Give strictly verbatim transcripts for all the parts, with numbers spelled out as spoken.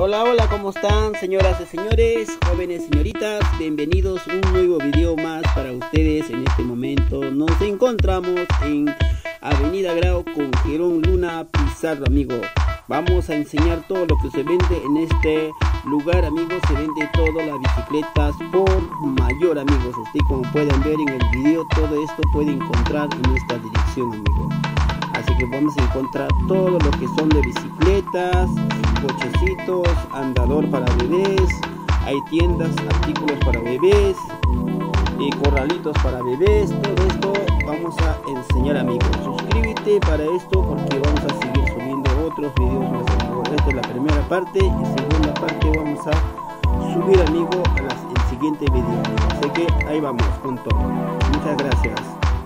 Hola, hola, ¿cómo están, señoras y señores, jóvenes, señoritas? Bienvenidos a un nuevo video más para ustedes. En este momento nos encontramos en Avenida Grau con Gerón Luna Pizarro, amigo. Vamos a enseñar todo lo que se vende en este lugar, amigos. Se vende todo, las bicicletas por mayor, amigos. Así como pueden ver en el video, todo esto puede encontrar en esta dirección, amigos. Así que vamos a encontrar todo lo que son de bicicletas, cochecitos, andador para bebés, hay tiendas, artículos para bebés, y corralitos para bebés. Todo esto vamos a enseñar, amigos. Suscríbete para esto porque vamos a seguir subiendo otros videos más, amigos. Esta es la primera parte y segunda parte vamos a subir, amigo, a las, el siguiente video. Así que ahí vamos con todo. Muchas gracias.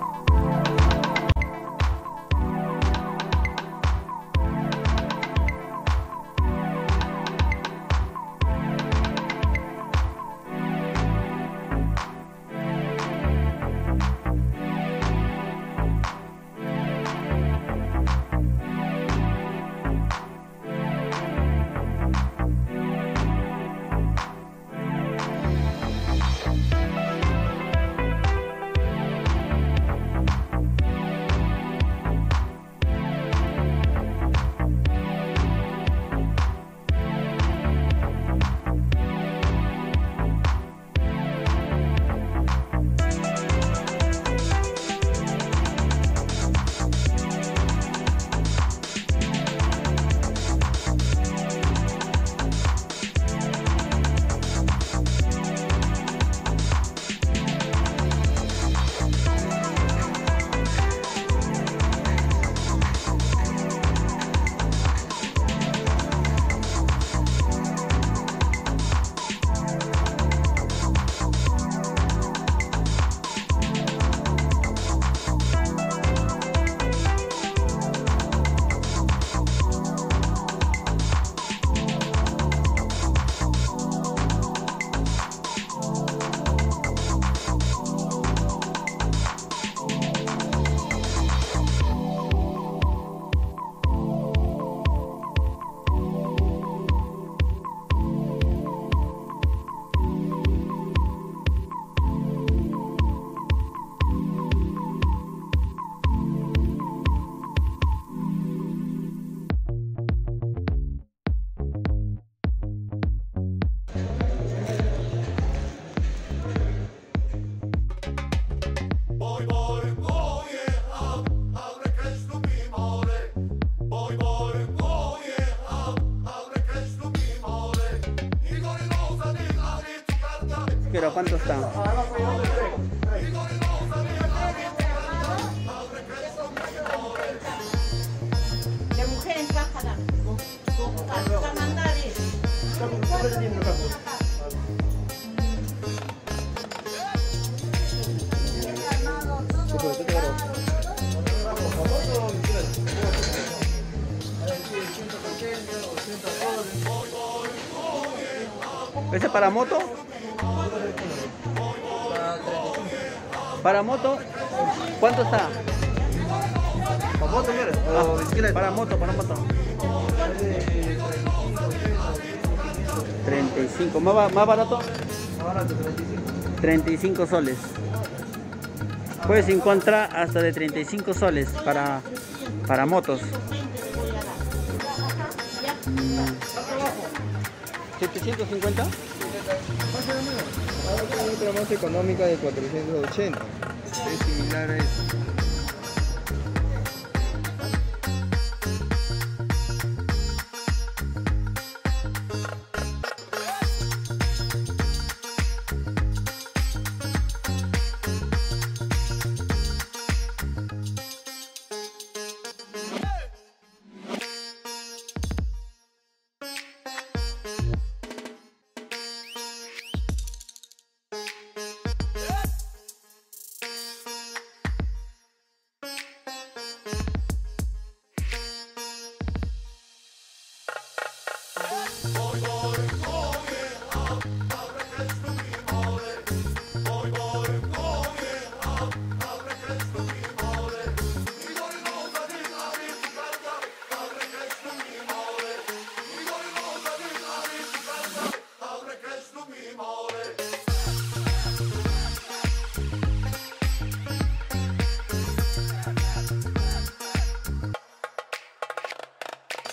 Pero ¿cuánto está? De mujer en caja, para mandar ¿Ese para moto? ¿Para moto? ¿Cuánto está? ¿Para moto, quieres? ¿O bicicleta? Para moto, para moto. treinta y cinco. ¿Más, ba- más barato? Más barato, treinta y cinco. treinta y cinco soles. Puedes encontrar hasta de treinta y cinco soles para, para motos. ¿setecientos cincuenta? Hay otra más económica de cuatrocientos ochenta. Es similar a eso.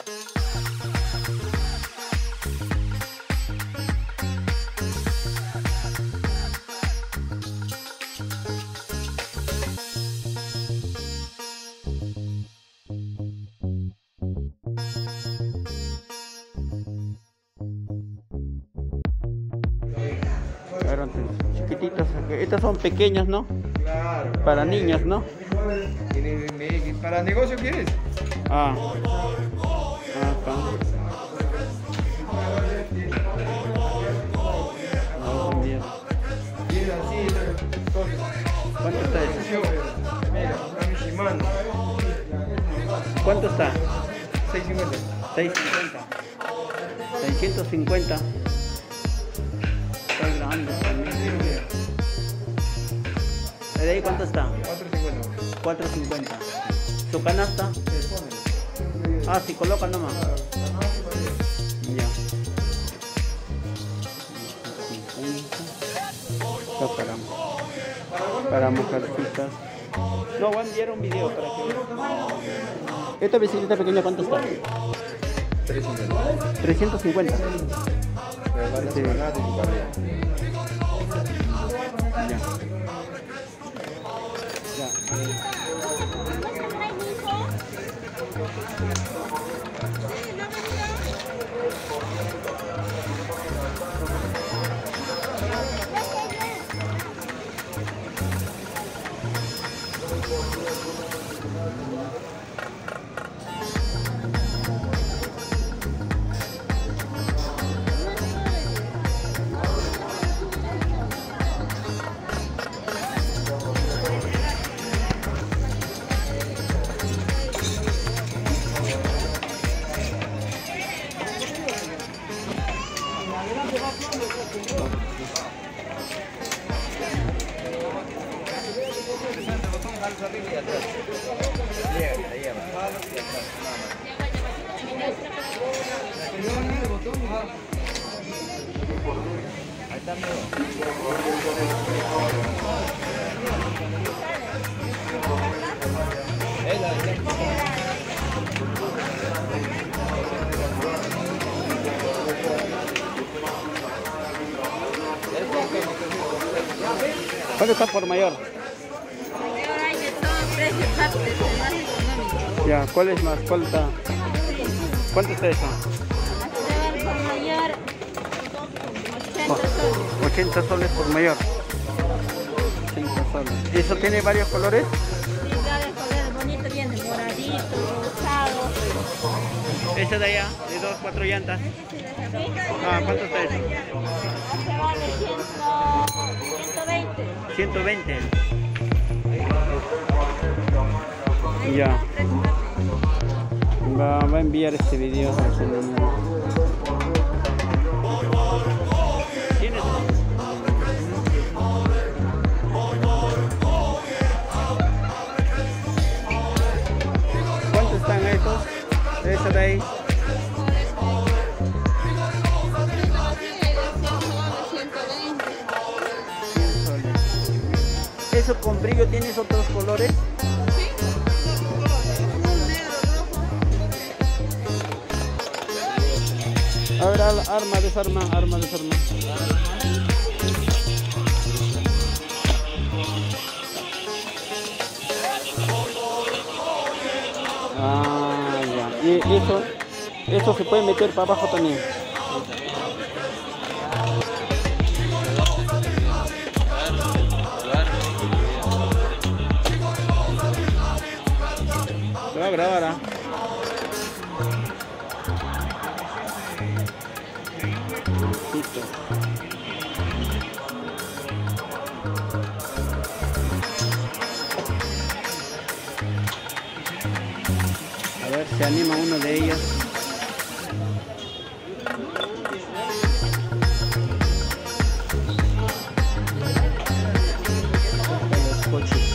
Claro, chiquititas. Estas son pequeñas, ¿no? Claro. Para niños, ¿no? ¿Para negocio quieres? Ah. Acá. No, bien. ¿Cuánto está eso? Mira, una Shimano. ¿Cuánto está? seiscientos cincuenta. seiscientos cincuenta. seiscientos cincuenta. Está grande también. ¿De ahí cuánto está? cuatrocientos cincuenta. cuatrocientos cincuenta. ¿Su canasta? Ah, si coloca nomás. Ya. Está para, para mujercitas. No, voy a enviar un video para que vean. ¿Esta bicicleta pequeña cuánto está? trescientos cincuenta. Sí. Ya. Ya. ¿Cuánto está por mayor? Mayor hay de todo precio, partes, el más económico. Ya, ¿cuál es más? ¿Cuál está? ¿Cuánto está eso? Hasta por mayor ochenta soles. ochenta soles por mayor. ochenta soles. ¿Y eso tiene varios colores? Sí, varios colores bonitos, viene moradito, rosado. Ese de allá, de dos, cuatro llantas. Ah, ¿cuánto está eso? Este vale ciento veinte. ciento veinte. Ya. Va, va a enviar este video. ¿Tienes? ¿Cuántos están estos? Esa de ahí. ¿Eso con brillo tienes otros colores? Sí, un negro, rojo. A ver, al- arma, desarma, arma, desarma. Ah, ya. Y eso, eso se puede meter para abajo también. Lo voy a grabar, ¿ah? Listo. A ver, se anima uno de ellos. Los coches.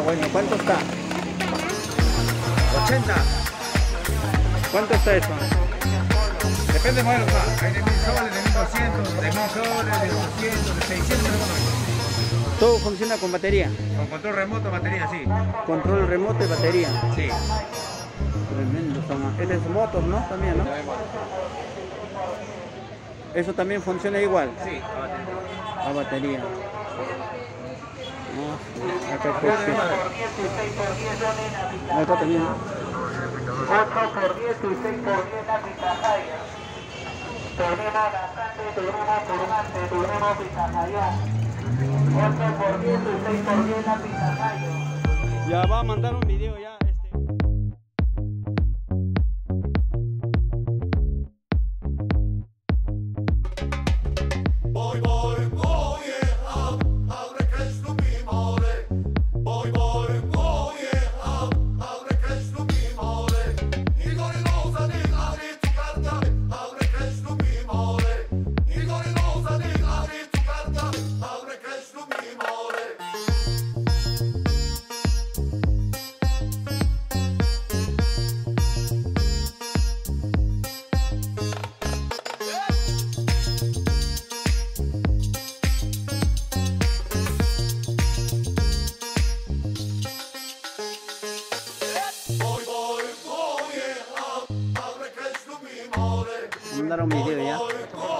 Bueno, ¿cuánto está? ochenta. ¿Cuánto está eso? Depende del modelo más. Hay de mil soles, de mil doscientos, de mil soles, de doscientos, de seiscientos. Todo funciona con batería. Con control remoto, batería, sí. Control remoto y batería. Sí. Tremendo son. Este es motor, ¿no? También, ¿no? Eso también funciona igual. Sí, A batería. Ah, acá hay coche. Acá también. ocho por diez y seis por diez la pitahaya. Tenemos bastante, tenemos purgante, tenemos pitahaya. ocho por diez y seis por diez la pitahaya. Ya va a mandar un video ya. Este. Boy, boy, oh yeah, abre que es tu mi more. Boy, boy, oh yeah, abre que es tu mi more. Igor y Loza, ni abre tu carta, abre que es tu mi more. Igor y Loza, ni abre tu carta, abre que es tu mi more. Boy, boy, oh yeah, abre que es tu mi more. Mandaron un video ya. Boy, boy,